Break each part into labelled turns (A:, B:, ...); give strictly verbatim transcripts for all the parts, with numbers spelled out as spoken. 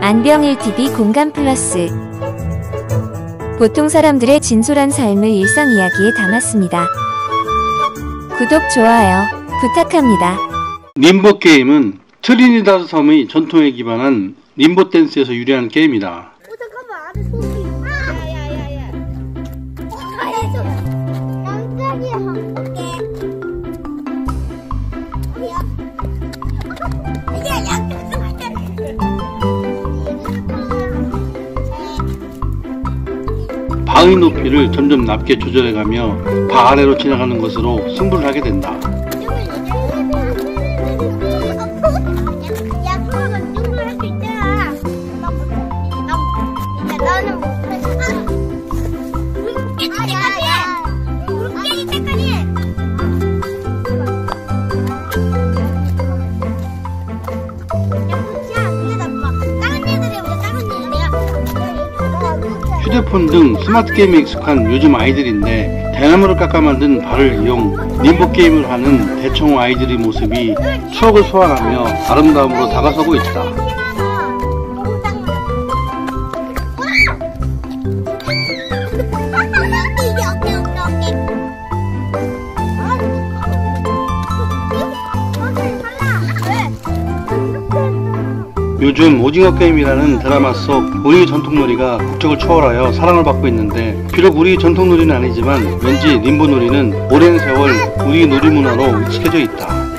A: 안병일티비 공감 플러스. 보통 사람들의 진솔한 삶을 일상 이야기에 담았습니다. 구독, 좋아요 부탁합니다.
B: 림보 게임은 트리니다드 섬의 전통에 기반한 림보 댄스에서 유래한 게임이다.
C: 어, 잠깐만, 안에 소리. 아! 야야야야. 가야죠. 깜짝이야. 어디야? 이게 약간
B: 방의 높이를 점점 낮게 조절해가며 바 아래로 지나가는 것으로 승부를 하게 된다. 휴대폰 등 스마트 게임에 익숙한 요즘 아이들인데 대나무를 깎아 만든 발을 이용 림보 게임을 하는 대청호 아이들의 모습이 추억을 소환하며 아름다움으로 다가서고 있다. 요즘 오징어 게임이라는 드라마 속 우리의 전통놀이가 국적을 초월하여 사랑을 받고 있는데, 비록 우리의 전통놀이는 아니지만 왠지 림보 놀이는 오랜 세월 우리 놀이문화로 익숙해져 있다.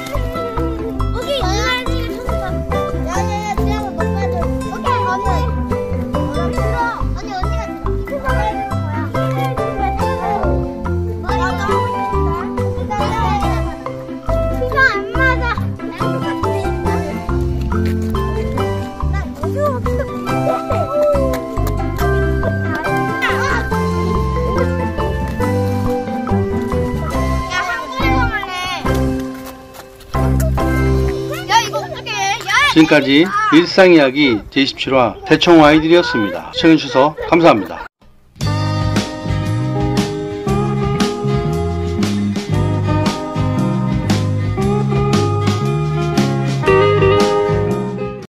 B: 지금까지 일상이야기 제이십칠 화 대청호 아이들이었습니다. 시청해주셔서 감사합니다.